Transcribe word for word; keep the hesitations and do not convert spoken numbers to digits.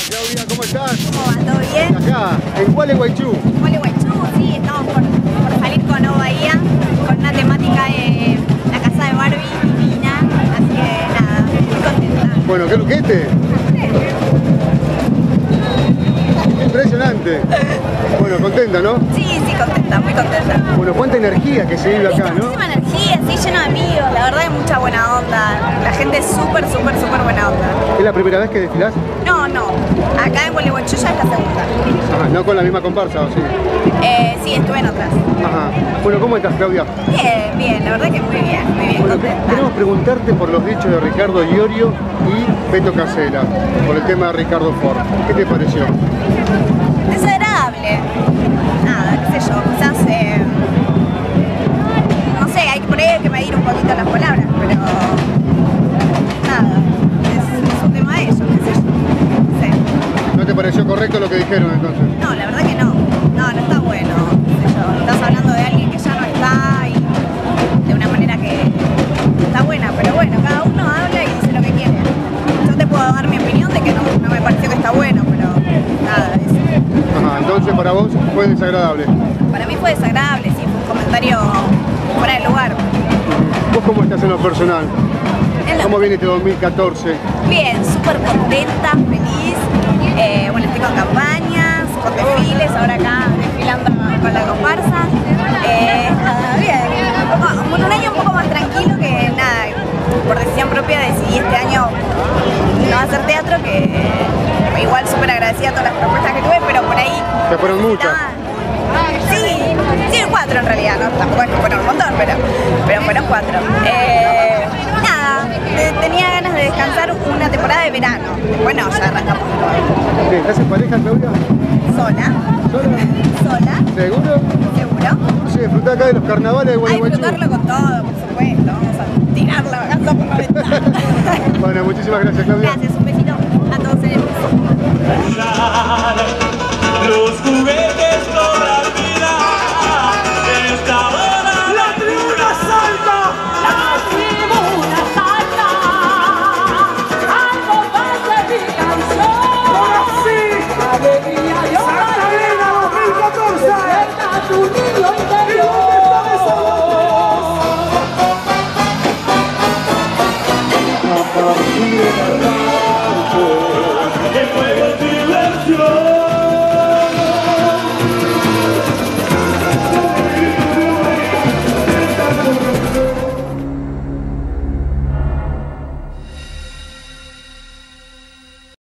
Claudia, ¿cómo estás? ¿Cómo va? ¿Todo bien? Acá, en Gualeguaychú. Gualeguaychú, sí, estamos por, por salir con O Bahía, con una temática de la casa de Barbie divina, así que nada, muy contenta. Bueno, qué luquete. Impresionante. Bueno, contenta, ¿no? Sí, sí, contenta, muy contenta. Bueno, cuánta energía que se vive acá, ¿no? Muchísima energía, sí, lleno de amigos, la verdad hay mucha buena onda. La gente es súper, súper, súper buena onda. ¿Es la primera vez que desfilás? No, no, acá en Gualeguaychú ya es la segunda. Ajá, no con la misma comparsa, ¿o sí? Eh, sí, estuve en otras. Ajá. Bueno, ¿cómo estás, Claudia? Bien, bien, la verdad que muy bien, muy bien, Bueno, contenta. queremos preguntarte por los dichos de Ricardo Iorio y Beto Casella, por el tema de Ricardo Ford. ¿Qué te pareció? Desagradable. Nada, qué sé yo, quizás, eh, no sé, hay por ahí hay que medir un poquito las palabras, pero nada, es, es un tema de ellos, qué sé yo. No sé. ¿No te pareció correcto lo que dijeron entonces? No, la verdad que no, no, no está bueno, qué sé yo. Estás hablando de alguien que ya no está y de una manera que está buena, pero bueno, cada uno habla y dice lo que quiere. Yo te puedo dar mi opinión de que no, no me pareció que está bueno, pero nada, eso. Ajá, entonces para vos fue desagradable. Para mí fue desagradable, sí, fue un comentario fuera de lugar. ¿Vos cómo estás en lo personal? En lo- ¿Cómo viene este dos mil catorce? Bien, súper contenta, feliz. Eh, bueno, estoy con campañas, con desfiles, ahora acá desfilando con la comparsa. Eh, nada, bien. Un, poco- un año un poco más tranquilo que nada, por decisión propia decidí este año no hacer teatro, que igual súper agradecida a todas las propuestas que tuve, pero por ahí... Que fueron muchas. Sí, sí, cuatro en realidad, ¿no? Tampoco es que fueron un montón, pero, pero fueron cuatro. Eh, nada, te- tenía ganas de descansar una temporada de verano. Después no, ya arrancamos. ¿Qué, ¿Estás en pareja, Claudia? Sola, ¿Sola? sola, ¿Seguro? seguro. Sí, disfrutá acá de los carnavales de A Gualeguaychú. disfrutarlo con todo, por supuesto. Vamos a tirar la vacanza por la ventana. Bueno, muchísimas gracias, Claudia. Gracias, un besito a todos en el piso. Los juguetes cobran vida. Esta hora la tribuna salta. La tribuna salta al compás de mi canción. Ahora sí. Alegría y Santa Elena dos mil catorce. despierta tu niño